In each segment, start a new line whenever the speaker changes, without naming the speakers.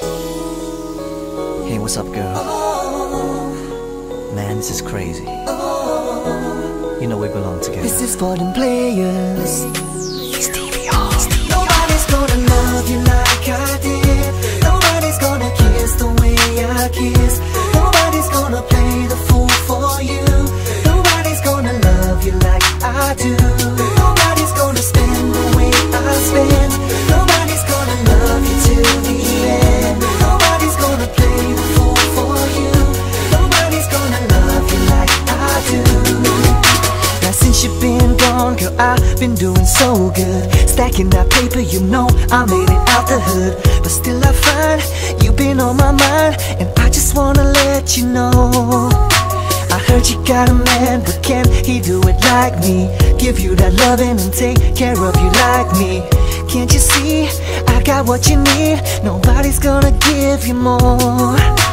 Hey, what's up, girl? Man, this is crazy. You know we belong together.
This is for them players.
Stevie.
Nobody's gonna love you like I did. Nobody's gonna kiss the way I kiss. Nobody's gonna play the fool for you. Nobody's gonna love you like I do. Nobody's gonna spend the way I spend. Nobody's gonna love you till the end. Nobody's gonna play the fool for you. Nobody's gonna love you like I do. Now since you've been gone, girl, I've been doing so good. Stacking that paper, you know I made it out the hood. But still I find you've been on my mind, and I just wanna let you know I heard you got a man, but can he do it like me? Give you that loving and take care of you like me. Can't you see, I got what you need. Nobody's gonna give you more.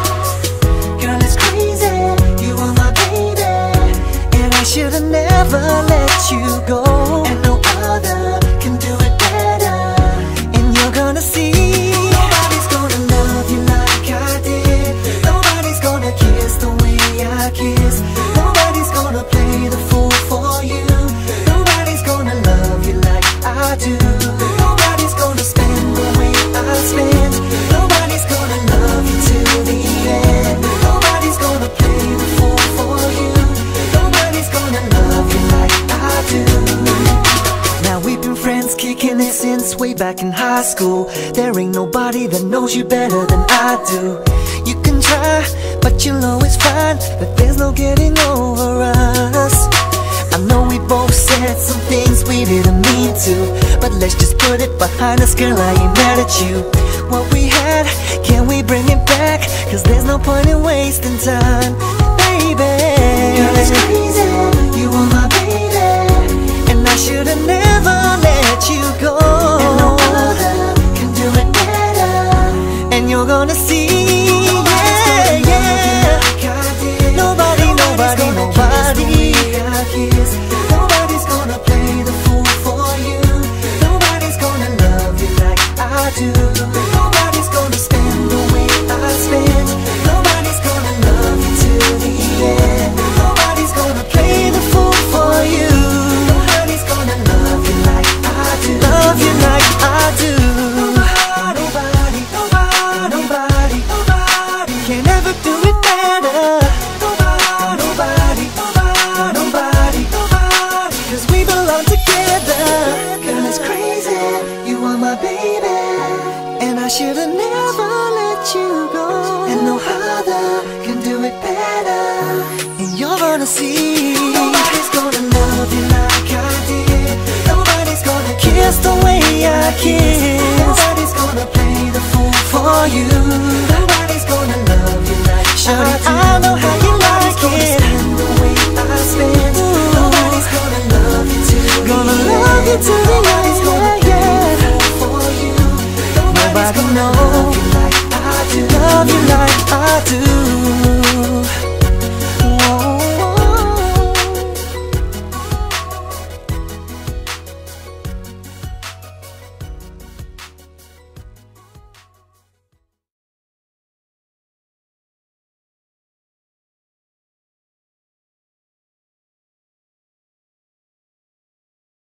Girl, it's crazy, you are my baby, and I should've never let you go. And no other can do it better, and you're gonna see. Nobody's gonna love you like I did. Nobody's gonna kiss the way I kiss. Nobody's gonna play the fool for you. Nobody's gonna love you like I do. Nobody's gonna spend the way I spend. Nobody's gonna love you till the end. Nobody's gonna play the fool for you. Nobody's gonna love you like I do. Now we've been friends, kicking it since way back in high school. There ain't nobody that knows you better than I do. You can try, but you'll always find that there's no getting over us. I know we both said some things we didn't mean to, but let's just put it behind us, girl, I ain't mad at you. What we had, can we bring it back? Cause there's no point in wasting time, baby. Girl, it's crazy, you are my baby, and I should've never let you go. And no other can do it better, and you're gonna see. Nobody's gonna play the fool for you. Nobody's gonna love you like I do. Nobody's gonna spend the way I spend. Nobody's gonna love you till the end. Nobody's gonna play the fool for you. Nobody's gonna love you like I do. Love you like I do. Nobody can ever do it better. Nobody, cause we belong together. Girl, it's crazy, you are my baby, and I should've never let you go. And no other can do it better, and you're gonna see. Nobody's gonna love you like I did. Nobody's gonna kiss the way